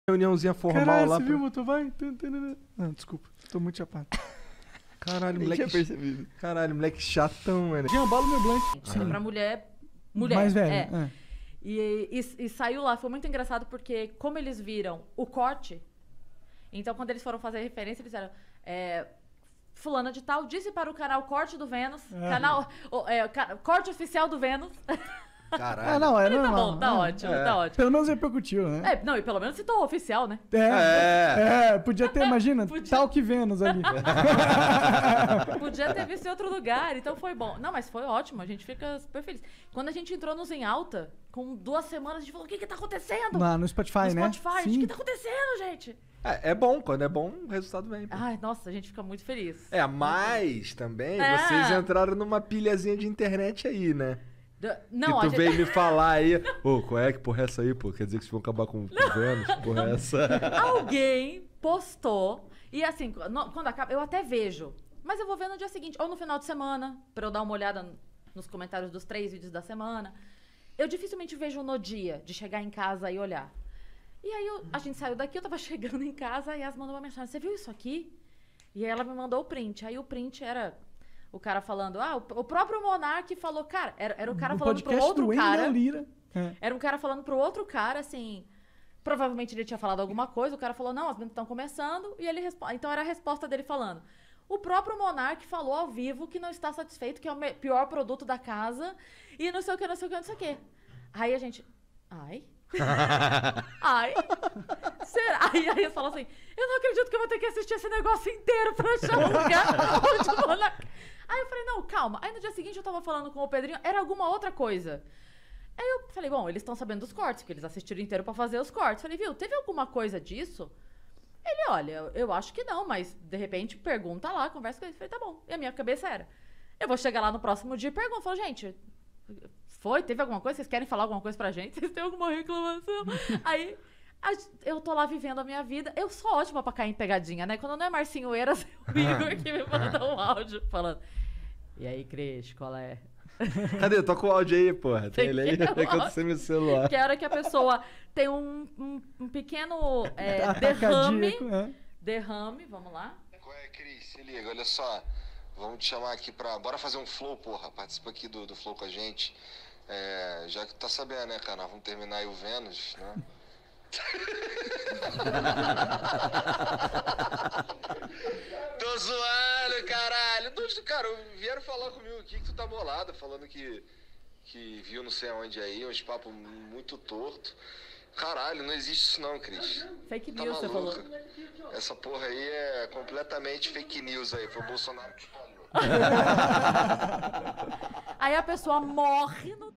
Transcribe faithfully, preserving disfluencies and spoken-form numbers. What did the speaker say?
reuniãozinha formal Caralho, lá. você pra- viu, motor? Vai. Não, desculpa. Tô muito chapado. Caralho, Nem moleque. tinha percebido. Caralho, moleque chatão, mano. Jean, bola meu blunt. Era pra mulher. Mulher. Mais velho. É. É. E, e, e saiu lá, foi muito engraçado porque, como eles viram o corte, então quando eles foram fazer referência, eles disseram. É, fulana de tal disse para o canal Corte do Vênus, Ah. canal. o- é, ca- corte oficial do Vênus. Caralho. Ah, não, é Falei, tá normal. bom, tá É. ótimo, É. tá ótimo. Pelo menos repercutiu, né? É, não, e pelo menos citou o oficial, né? É. É. É, podia ter, imagina, Podia. tal que Vênus ali. Podia ter visto em outro lugar, então foi bom. Não, mas foi ótimo, a gente fica super feliz. Quando a gente entrou nos Em Alta, com duas semanas, a gente falou, o que que tá acontecendo? Lá no Spotify, no né? Spotify, gente, o que tá acontecendo, gente? É, é bom, quando é bom, o resultado vem. pô. Ai, nossa, a gente fica muito feliz. É, mas também É. vocês entraram numa pilhazinha de internet aí, né? Do- Não, que a tu gente... veio me falar aí, ô, qual é que porra é essa aí, pô? Quer dizer que vocês vão acabar com, com o Vênus? Porra é essa? Alguém postou, e assim, no- quando acaba, eu até vejo, mas eu vou ver no dia seguinte, ou no final de semana, pra eu dar uma olhada n- nos comentários dos três vídeos da semana. Eu dificilmente vejo no dia, de chegar em casa e olhar. E aí eu- a gente saiu daqui, eu tava chegando em casa, e a Yas mandou uma mensagem, você viu isso aqui? E aí ela me mandou o print, aí o print era o cara falando, ah, o, o próprio Monark falou, cara, era, era o cara No falando pro podcast outro do Wendel cara... Lira. É. Era um cara falando pro outro cara, assim. Provavelmente ele tinha falado alguma coisa, o cara falou, não, as meninas estão começando, e ele responde. Então era a resposta dele falando. O próprio Monark falou ao vivo que não está satisfeito, que é o me- pior produto da casa, e não sei o que, não sei o que, não sei o que. Aí a gente. Ai. Ai. Será? Aí, aí eu falo assim: eu não acredito que eu vou ter que assistir esse negócio inteiro pra achar um lugar onde o Monark. Aí eu falei: não, calma. Aí no dia seguinte eu tava falando com o Pedrinho, era alguma outra coisa. Aí eu falei: bom, eles estão sabendo dos cortes, porque eles assistiram inteiro pra fazer os cortes. Falei: viu, teve alguma coisa disso? Ele: olha, eu, eu acho que não, mas de repente pergunta lá, conversa com ele. Falei: tá bom. E a minha cabeça era: eu vou chegar lá no próximo dia e pergunto. Falo: gente, foi? Teve alguma coisa? Vocês querem falar alguma coisa pra gente? Vocês têm alguma reclamação? Aí a- eu tô lá vivendo a minha vida. Eu sou ótima pra cair em pegadinha, né? Quando não é Marcinho Eiras, é o Igor que me manda um áudio falando: e aí, Cris, qual é? Cadê? Toca o áudio aí, porra. Tem Tem ele aí? que ter o É quando você meu celular. Que é a hora que a pessoa tem um, um, um pequeno é, Ataque derrame. cardíaco, é. Derrame, vamos lá. Qual é, Cris? Se liga, olha só. Vamos te chamar aqui pra... Bora fazer um flow, porra. Participa aqui do, do flow com a gente. É, já que tu tá sabendo, né, cara? Nós vamos terminar aí o Vênus, né? Tô zoando, caralho. Não, cara, vieram falar comigo aqui que tu tá bolado, falando que, que viu não sei aonde aí, uns papos muito torto. Caralho, não existe isso não, Cris. Fake Tá news, você maluca? falou. Essa porra aí é completamente fake news aí. Foi o Bolsonaro que falou. Aí a pessoa morre no